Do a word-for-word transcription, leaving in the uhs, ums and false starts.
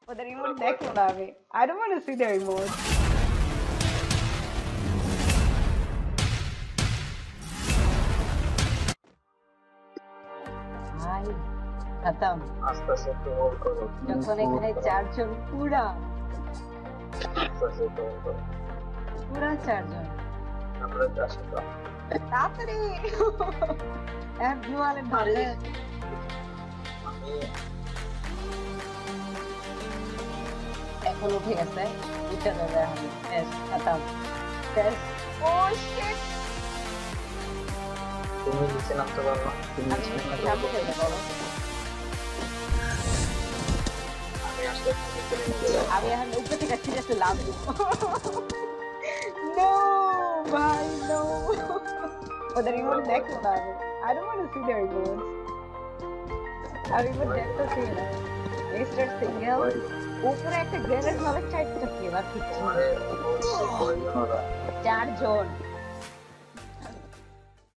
ওদের ইমোট দেখো না আমি। I don't want to see their emotes. ভাই খতম। আস্তে আস্তে একটু হোল্ড করো। যখন এখানে চারজন পুরা আস্তে আস্তে একটু হোল্ড করো। পুরা চারজন আমরা যাচ্ছি তো। তাড়াতাড়ি এর ব্লু আলে ধরে আমি এখন উঠে গেছে উঠে যাবে এখন শেষ খতম শেষ ও শিট তুমি নিচে নামতে পারো না। তুমি আমি নিচে নামতে সামনে পারো। যাবো আমি আসলে নিচে নেমে যাবো। আমি এখন উপরে থেকে সিরিয়াসলি লাভ দিব নো ভাই নো ওদের ইমোট দেখো না আমি I don't want to see their emotes. আমি ইমোট দেখতেছি না মিস্টার সিঙ্গেল উপরে একটা গ্রেনেড মারার চাইতে কি এবার কিছু আরে ও কয়জন ওরা? চারজন